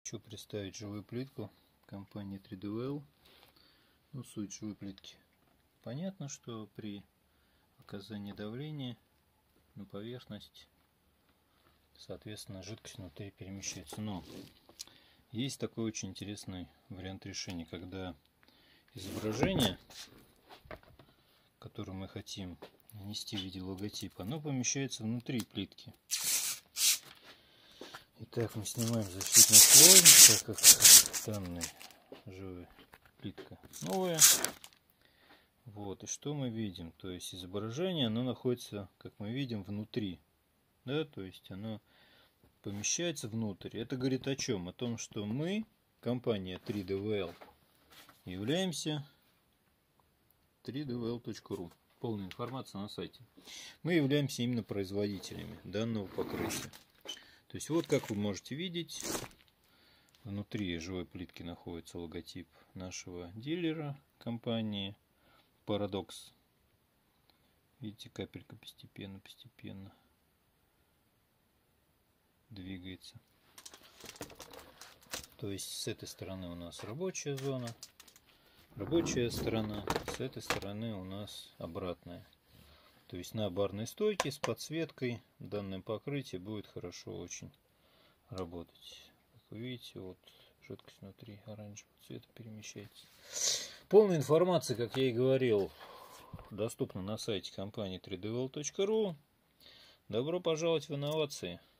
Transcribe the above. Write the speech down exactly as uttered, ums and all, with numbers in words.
Хочу представить живую плитку компании три дэ вэ эл. Ну, суть живой плитки. Понятно, что при оказании давления на поверхность, соответственно, жидкость внутри перемещается. Но есть такой очень интересный вариант решения, когда изображение, которое мы хотим нанести в виде логотипа, оно помещается внутри плитки. Итак, мы снимаем защитный слой, так как данная живая плитка новая. Вот, и что мы видим? То есть изображение, оно находится, как мы видим, внутри. Да, то есть оно помещается внутрь. Это говорит о чем? О том, что мы, компания три дэ вэ эл, являемся три дэ вэ эл точка ру. Полная информация на сайте. Мы являемся именно производителями данного покрытия. То есть вот как вы можете видеть, внутри живой плитки находится логотип нашего дилера компании Paradox. Видите, капелька постепенно, постепенно двигается. То есть с этой стороны у нас рабочая зона, рабочая сторона, с этой стороны у нас обратная. То есть на барной стойке с подсветкой данное покрытие будет хорошо очень работать. Как вы видите, вот жидкость внутри оранжевого цвета перемещается. Полная информация, как я и говорил, доступна на сайте компании три дэ вэ эл точка ру. Добро пожаловать в инновации!